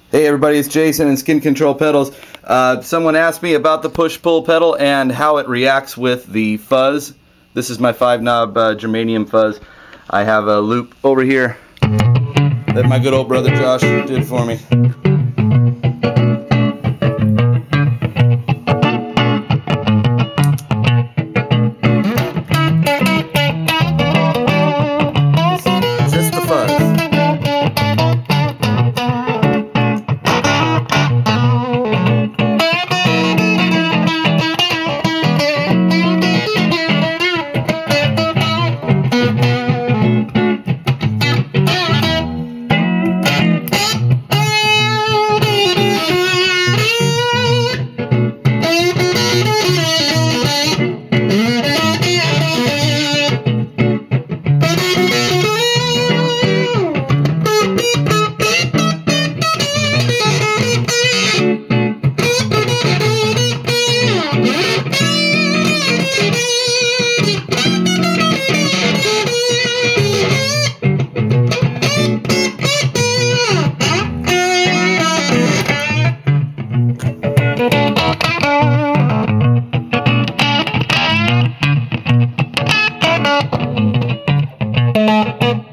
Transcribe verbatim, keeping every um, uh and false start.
Hey everybody, it's Jason and SkinKontrol Pedals. Uh, someone asked me about the push-pull pedal and how it reacts with the fuzz. This is my five knob uh, germanium fuzz. I have a loop over here that my good old brother Josh did for me. Just the fuzz. Thank you.